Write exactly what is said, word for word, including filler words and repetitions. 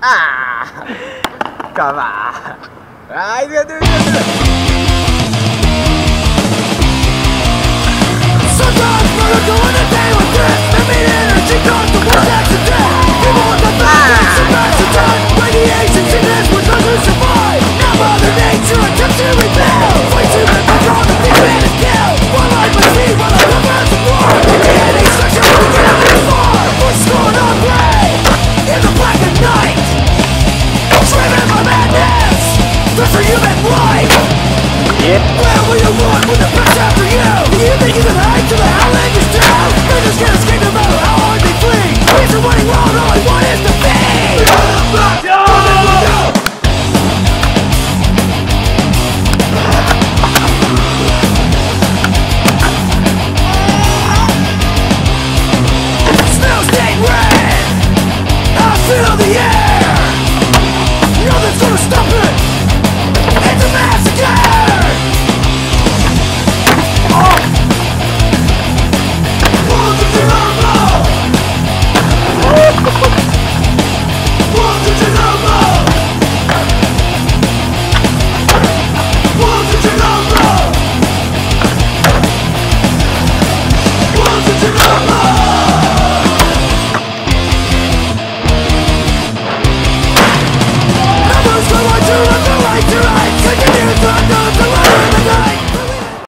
Ah! Come on! Ah, he's gonna do it, he's gonna do it! Sometimes murder go in a day like this. I mean energy comes the worst accident. People with the best and best are done. Radiation sickness was those who survive. Now Mother Nature attempts to rebel. Way too many people on the big man is killed. One life must be, one life of earth and war. The D N A structure we cannot ignore. We're scorn on gray in the black of night. Driven by madness, thirst for human life. Yeah. Where will you run when the press after you? Do you think you can hide till the hell is down? They just can't escape no matter how hard they flee. These are running wild, all I want is to be.